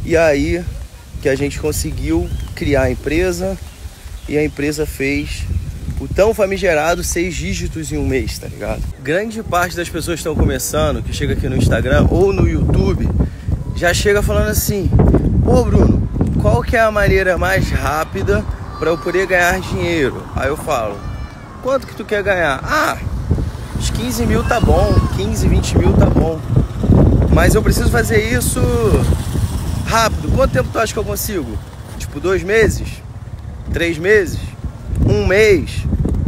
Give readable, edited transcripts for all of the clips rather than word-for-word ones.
E aí que a gente conseguiu criar a empresa, e a empresa fez o tão famigerado 6 dígitos em um mês, tá ligado? Grande parte das pessoas que estão começando, que chega aqui no Instagram ou no YouTube, já chega falando assim: pô, Bruno, qual que é a maneira mais rápida para eu poder ganhar dinheiro? Aí eu falo: quanto que tu quer ganhar? Ah, uns 15 mil tá bom, 15, 20 mil tá bom, mas eu preciso fazer isso rápido. Quanto tempo tu acha que eu consigo? Tipo 2 meses? 3 meses? 1 mês?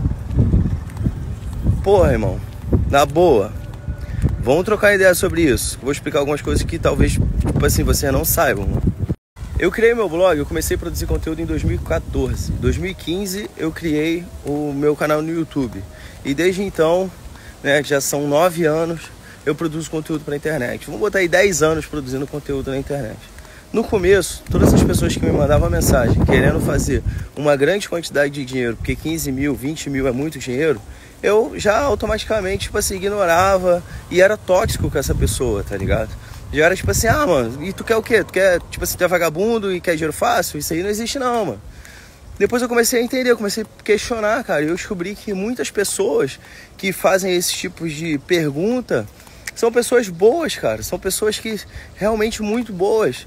Porra, irmão, na boa, vamos trocar ideia sobre isso. Vou explicar algumas coisas que talvez, tipo assim, vocês não saibam. Eu criei meu blog, eu comecei a produzir conteúdo em 2014. Em 2015 eu criei o meu canal no YouTube. E desde então, né, já são 9 anos, eu produzo conteúdo para a internet. Vamos botar aí 10 anos produzindo conteúdo na internet. No começo, todas as pessoas que me mandavam mensagem querendo fazer uma grande quantidade de dinheiro, porque 15 mil, 20 mil é muito dinheiro, eu já automaticamente, tipo assim, ignorava e era tóxico com essa pessoa, tá ligado? Já era tipo assim: ah, mano, e tu quer o quê? Tu quer, tipo assim, tu é vagabundo e quer dinheiro fácil? Isso aí não existe não, mano. Depois eu comecei a entender, eu comecei a questionar, cara, e eu descobri que muitas pessoas que fazem esse tipo de pergunta são pessoas boas, cara, são pessoas que realmente muito boas.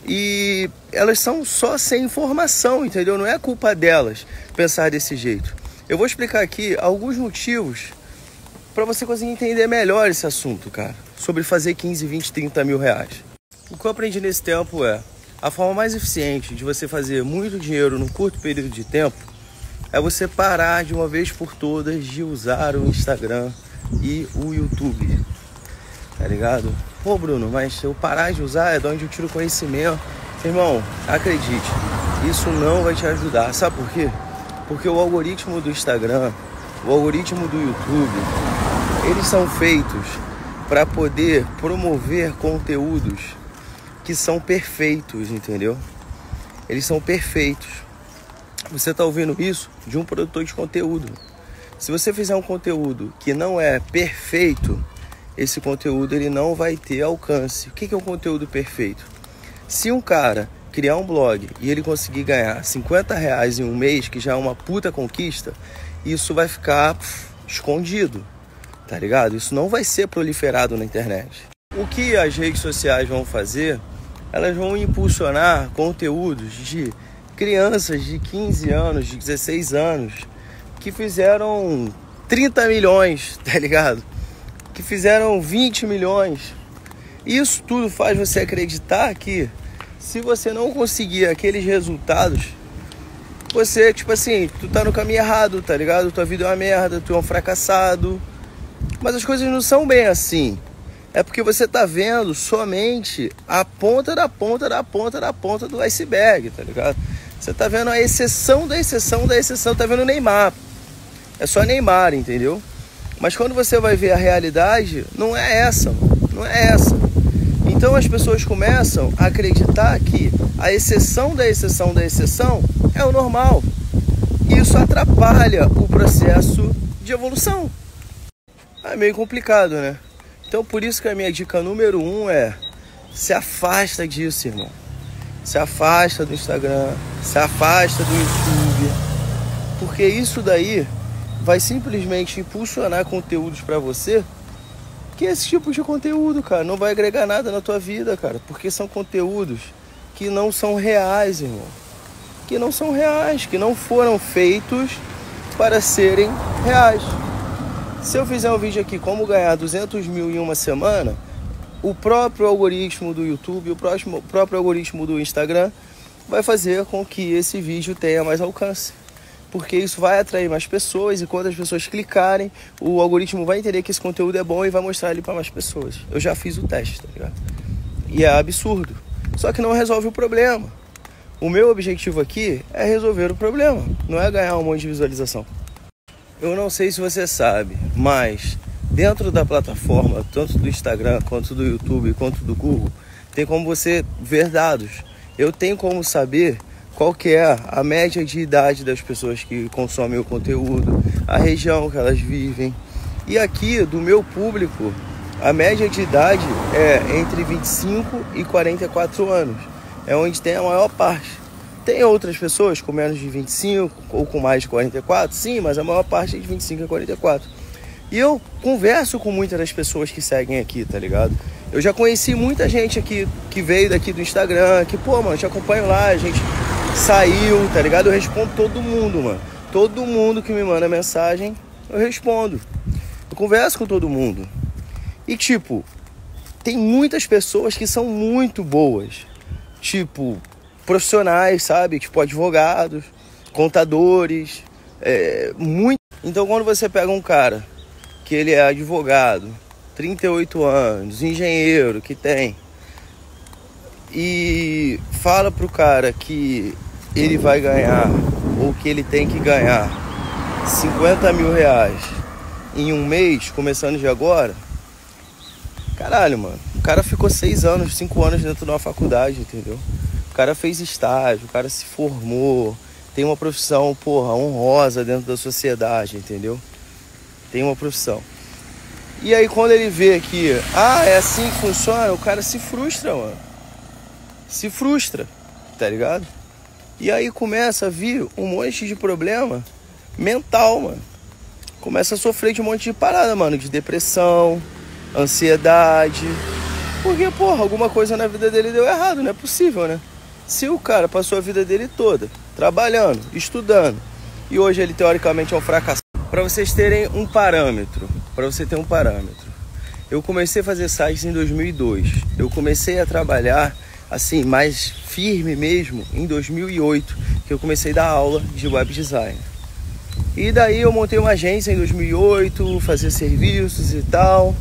E elas são só sem informação, entendeu? Não é culpa delas pensar desse jeito. Eu vou explicar aqui alguns motivos para você conseguir entender melhor esse assunto, cara, sobre fazer 15, 20, 30 mil reais. O que eu aprendi nesse tempo é: a forma mais eficiente de você fazer muito dinheiro num curto período de tempo é você parar de uma vez por todas de usar o Instagram e o YouTube, tá ligado? Pô, Bruno, mas se eu parar de usar é de onde eu tiro conhecimento. Irmão, acredite, isso não vai te ajudar. Sabe por quê? Porque o algoritmo do Instagram, o algoritmo do YouTube, eles são feitos para poder promover conteúdos que são perfeitos, entendeu? Eles são perfeitos. Você tá ouvindo isso de um produtor de conteúdo. Se você fizer um conteúdo que não é perfeito, esse conteúdo ele não vai ter alcance. O que é um conteúdo perfeito? Se um cara criar um blog e ele conseguir ganhar 50 reais em um mês, que já é uma puta conquista, isso vai ficar escondido, tá ligado? Isso não vai ser proliferado na internet. O que as redes sociais vão fazer? Elas vão impulsionar conteúdos de crianças de 15 anos, de 16 anos, que fizeram 30 milhões, tá ligado? Que fizeram 20 milhões. Isso tudo faz você acreditar que se você não conseguir aqueles resultados, você, tipo assim, tu tá no caminho errado, tá ligado? Tua vida é uma merda, tu é um fracassado. Mas as coisas não são bem assim. É porque você tá vendo somente a ponta da ponta da ponta da ponta do iceberg, tá ligado? Você tá vendo a exceção da exceção da exceção, tá vendo o Neymar. É só Neymar, entendeu? Mas quando você vai ver a realidade, não é essa, não é essa. Então as pessoas começam a acreditar que a exceção da exceção da exceção é o normal. E isso atrapalha o processo de evolução. É meio complicado, né? Então por isso que a minha dica número 1 é: se afasta disso, irmão. Se afasta do Instagram, se afasta do YouTube. Porque isso daí vai simplesmente impulsionar conteúdos pra você, que esse tipo de conteúdo, cara, não vai agregar nada na tua vida, cara. Porque são conteúdos que não são reais, irmão. Que não são reais, que não foram feitos para serem reais. Se eu fizer um vídeo aqui como ganhar 200 mil em uma semana, o próprio algoritmo do YouTube, o próprio algoritmo do Instagram vai fazer com que esse vídeo tenha mais alcance. Porque isso vai atrair mais pessoas e quando as pessoas clicarem, o algoritmo vai entender que esse conteúdo é bom e vai mostrar ele para mais pessoas. Eu já fiz o teste, tá ligado? E é absurdo. Só que não resolve o problema. O meu objetivo aqui é resolver o problema, não é ganhar um monte de visualização. Eu não sei se você sabe, mas dentro da plataforma, tanto do Instagram, quanto do YouTube, quanto do Google, tem como você ver dados. Eu tenho como saber qual que é a média de idade das pessoas que consomem o conteúdo, a região que elas vivem. E aqui, do meu público, a média de idade é entre 25 e 44 anos. é onde tem a maior parte. Tem outras pessoas com menos de 25 ou com mais de 44, sim, mas a maior parte é de 25 a 44. E eu converso com muitas das pessoas que seguem aqui, tá ligado? Eu já conheci muita gente aqui que veio daqui do Instagram, que, pô, mano, te acompanho lá, a gente saiu, tá ligado? Eu respondo todo mundo, mano. Todo mundo que me manda mensagem, eu respondo. Eu converso com todo mundo. E, tipo, tem muitas pessoas que são muito boas. Tipo, profissionais, sabe? Tipo, advogados, contadores, muito. Então, quando você pega um cara que ele é advogado, 38 anos, engenheiro que tem, e fala pro cara que ele vai ganhar, ou que ele tem que ganhar 50 mil reais em um mês, começando de agora, caralho, mano, o cara ficou 6 anos, 5 anos dentro de uma faculdade, entendeu? O cara fez estágio, o cara se formou, tem uma profissão, porra, honrosa dentro da sociedade, entendeu? Tem uma profissão. E aí quando ele vê que, é assim que funciona, o cara se frustra, mano. Se frustra, tá ligado? E aí começa a vir um monte de problema mental, mano. Começa a sofrer de um monte de parada, mano. De depressão, ansiedade. Porque, porra, alguma coisa na vida dele deu errado, não é possível, né? Se o cara passou a vida dele toda trabalhando, estudando, e hoje ele teoricamente é um fracassado. Para vocês terem um parâmetro, para você ter um parâmetro, eu comecei a fazer sites em 2002. Eu comecei a trabalhar assim, mais firme mesmo, em 2008, que eu comecei a dar aula de web design. E daí eu montei uma agência em 2008, fazia serviços e tal.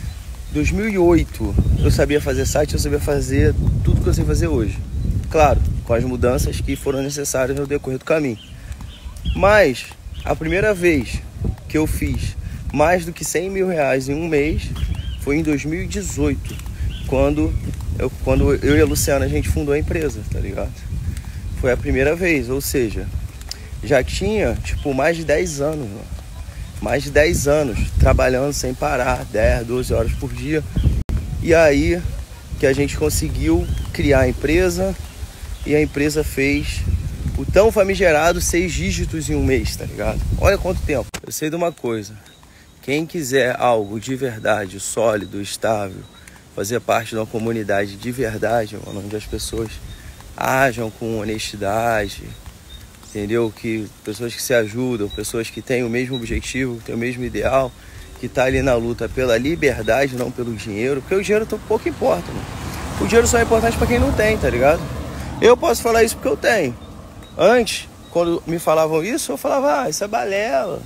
2008 eu sabia fazer site, eu sabia fazer tudo que eu sei fazer hoje. Claro, com as mudanças que foram necessárias no decorrer do caminho. Mas a primeira vez que eu fiz mais do que 100 mil reais em um mês foi em 2018, quando eu e a Luciana a gente fundou a empresa, tá ligado? Foi a primeira vez, ou seja, já tinha tipo mais de 10 anos, mano. Mais de 10 anos trabalhando sem parar, 10, 12 horas por dia. E aí que a gente conseguiu criar a empresa, e a empresa fez o tão famigerado 6 dígitos em um mês, tá ligado? Olha quanto tempo. Eu sei de uma coisa: quem quiser algo de verdade, sólido, estável, fazer parte de uma comunidade de verdade, mano, onde as pessoas ajam com honestidade, entendeu? Que pessoas que se ajudam, pessoas que têm o mesmo objetivo, que têm o mesmo ideal, que tá ali na luta pela liberdade, não pelo dinheiro, porque o dinheiro pouco importa, mano. O dinheiro só é importante pra quem não tem, tá ligado? Eu posso falar isso porque eu tenho. Antes, quando me falavam isso, eu falava, isso é balela,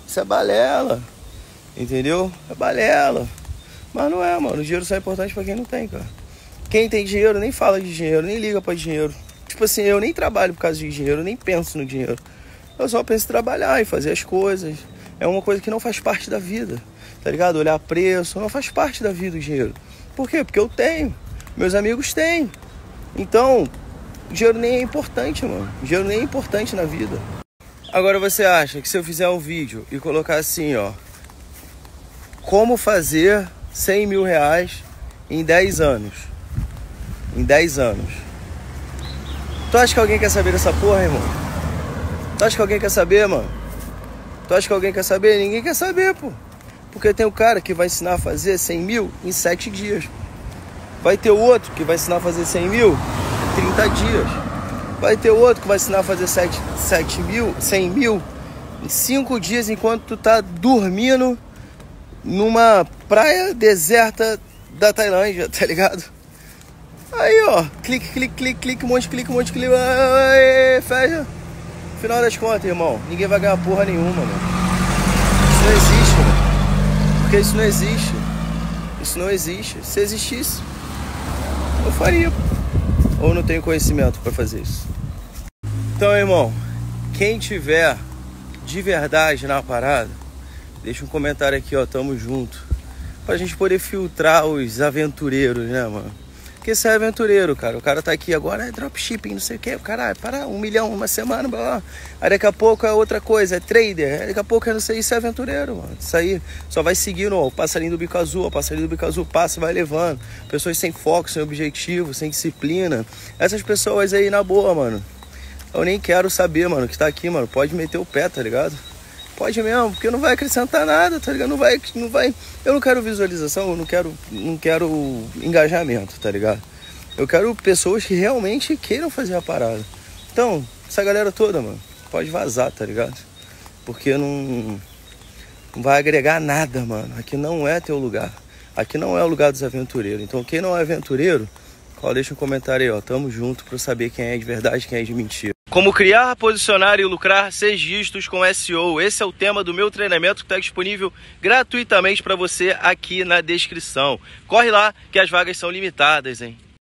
entendeu? É balela. Mas não é, mano, o dinheiro só é importante pra quem não tem, cara. Quem tem dinheiro nem fala de dinheiro, nem liga pra dinheiro. Tipo assim, eu nem trabalho por causa de dinheiro, nem penso no dinheiro. Eu só penso em trabalhar e fazer as coisas. É uma coisa que não faz parte da vida, tá ligado? Olhar preço, não faz parte da vida o dinheiro. Por quê? Porque eu tenho, meus amigos têm. Então, o dinheiro nem é importante, mano. O dinheiro nem é importante na vida. Agora você acha que se eu fizer um vídeo e colocar assim, ó, como fazer 100 mil reais em 10 anos? Em 10 anos. Tu acha que alguém quer saber dessa porra, irmão? Tu acha que alguém quer saber, mano? Tu acha que alguém quer saber? Ninguém quer saber, pô. Porque tem o cara que vai ensinar a fazer 100 mil em 7 dias. Vai ter o outro que vai ensinar a fazer 100 mil em 30 dias. Vai ter outro que vai ensinar a fazer 100 mil em 5 dias, enquanto tu tá dormindo numa praia deserta da Tailândia, tá ligado? Aí, ó, clique, um monte de clique, fecha. Final das contas, irmão, ninguém vai ganhar porra nenhuma, mano. Isso não existe, mano. Porque isso não existe. Isso não existe. Se existisse, eu faria. Ou não tenho conhecimento pra fazer isso. Então, irmão, quem tiver de verdade na parada, deixa um comentário aqui, ó, tamo junto. Pra gente poder filtrar os aventureiros, né, mano? Porque você é aventureiro, cara. O cara tá aqui agora, é dropshipping, não sei o que. O cara, para 1 milhão, uma semana, blá, blá. Aí daqui a pouco é outra coisa, é trader. Aí daqui a pouco é não sei, isso é aventureiro, mano. Isso aí só vai seguindo, ó, o passarinho do bico azul, o passarinho do bico azul passa e vai levando. Pessoas sem foco, sem objetivo, sem disciplina. Essas pessoas aí, na boa, mano. Eu nem quero saber, mano, que tá aqui, mano. Pode meter o pé, tá ligado? Pode mesmo, porque não vai acrescentar nada, tá ligado? Não vai. Eu não quero visualização, eu não quero engajamento, tá ligado? Eu quero pessoas que realmente queiram fazer a parada. Então, essa galera toda, mano, pode vazar, tá ligado? Porque não vai agregar nada, mano. Aqui não é teu lugar. Aqui não é o lugar dos aventureiros. Então, quem não é aventureiro, deixa um comentário aí, ó. Tamo junto pra eu saber quem é de verdade e quem é de mentira. Como criar, posicionar e lucrar 6 dígitos com SEO. Esse é o tema do meu treinamento que está disponível gratuitamente para você aqui na descrição. Corre lá que as vagas são limitadas, hein?